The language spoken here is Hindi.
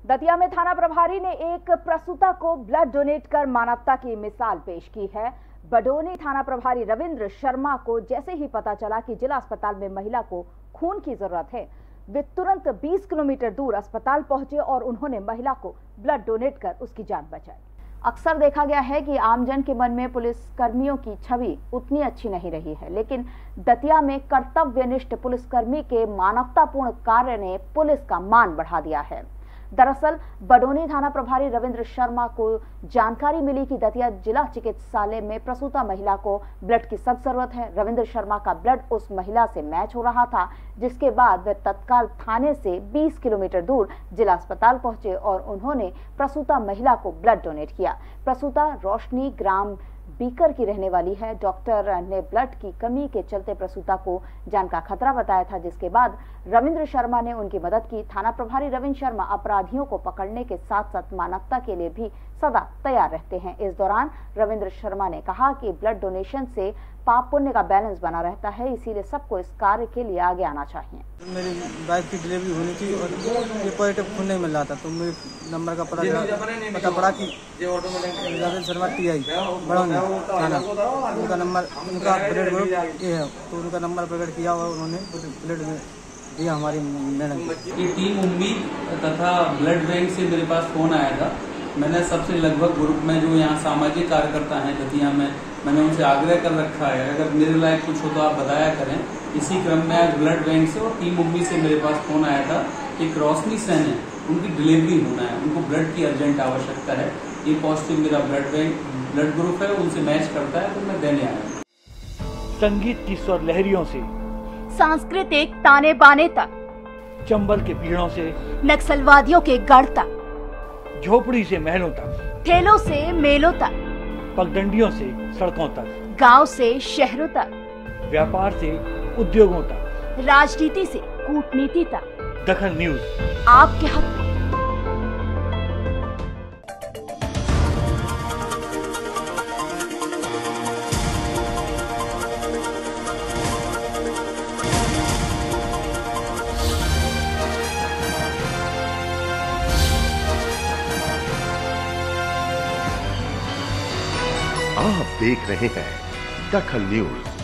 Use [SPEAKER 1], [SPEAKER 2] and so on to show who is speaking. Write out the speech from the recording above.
[SPEAKER 1] दतिया में थाना प्रभारी ने एक प्रसूता को ब्लड डोनेट कर मानवता की मिसाल पेश की है। बडोनी थाना प्रभारी रविंद्र शर्मा को जैसे ही पता चला कि जिला अस्पताल में महिला को खून की जरूरत है, वे तुरंत 20 किलोमीटर दूर अस्पताल पहुंचे और उन्होंने महिला को ब्लड डोनेट कर उसकी जान बचाई। अक्सर देखा गया है कि आमजन के मन में पुलिस कर्मियों की छवि उतनी अच्छी नहीं रही है, लेकिन दतिया में कर्तव्यनिष्ठ पुलिसकर्मी के मानवतापूर्ण कार्य ने पुलिस का मान बढ़ा दिया है। दरअसल बडोनी थाना प्रभारी रविंद्र शर्मा को जानकारी मिली कि दतिया जिला चिकित्सालय में प्रसूता महिला को ब्लड की सख्त जरूरत है। रविंद्र शर्मा का ब्लड उस महिला से मैच हो रहा था, जिसके बाद वे तत्काल थाने से 20 किलोमीटर दूर जिला अस्पताल पहुंचे और उन्होंने प्रसूता महिला को ब्लड डोनेट किया। प्रसूता रोशनी ग्राम बीकर की रहने वाली है। डॉक्टर ने ब्लड की कमी के चलते प्रसूता को जान का खतरा बताया था, जिसके बाद रविंद्र शर्मा ने उनकी मदद की। थाना प्रभारी रविंद्र शर्मा अपराधियों को पकड़ने के साथ साथ मानवता के लिए भी सदा तैयार रहते हैं। इस दौरान रविंद्र शर्मा ने कहा कि ब्लड डोनेशन से पाप पुण्य का बैलेंस बना रहता है, इसीलिए सबको इस कार्य के लिए आगे आना चाहिए।
[SPEAKER 2] मेरी वाइफ की डिलीवरी होनी थी और ये पॉजिटिव खून नहीं मिल रहा था, तो मेरे नंबर का पता पड़ा कि रविंद्र शर्मा TI बड़ौनी थाना, उनका ब्लड ग्रुप ये है, तो उनका नंबर प्रकट किया और उन्होंने ब्लड दिया हमारी मैडम को।
[SPEAKER 3] ये टीम उम्मीद तथा ब्लड बैंक से मेरे पास फोन आया था। मैंने सबसे लगभग ग्रुप में जो यहाँ सामाजिक कार्यकर्ता हैं दतिया में, मैंने उनसे आग्रह कर रखा है अगर मेरे लायक कुछ हो तो आप बताया करें। इसी क्रम में आज ब्लड बैंक से और टीम उम्मीद से मेरे पास फोन आया था कि रोशनी सेन है, उनकी डिलीवरी होना है, उनको ब्लड की अर्जेंट आवश्यकता है। ये पॉजिटिव मेरा ब्लड ग्रुप है, उनसे मैच करता है, तो मैं देने आया हूँ।
[SPEAKER 4] संगीत की स्वर लहरियों से
[SPEAKER 1] सांस्कृतिक ताने बाने तक,
[SPEAKER 4] चंबल के पीड़ों से
[SPEAKER 1] नक्सलवादियों के गढ़ तक,
[SPEAKER 4] झोपड़ी से महलों तक,
[SPEAKER 1] ठेलों से मेलों तक,
[SPEAKER 4] पगडंडियों से सड़कों तक,
[SPEAKER 1] गांव से शहरों तक,
[SPEAKER 4] व्यापार से उद्योगों तक,
[SPEAKER 1] राजनीति से कूटनीति तक,
[SPEAKER 4] दखल न्यूज
[SPEAKER 1] आपके हक में।
[SPEAKER 5] आप देख रहे हैं दखल न्यूज।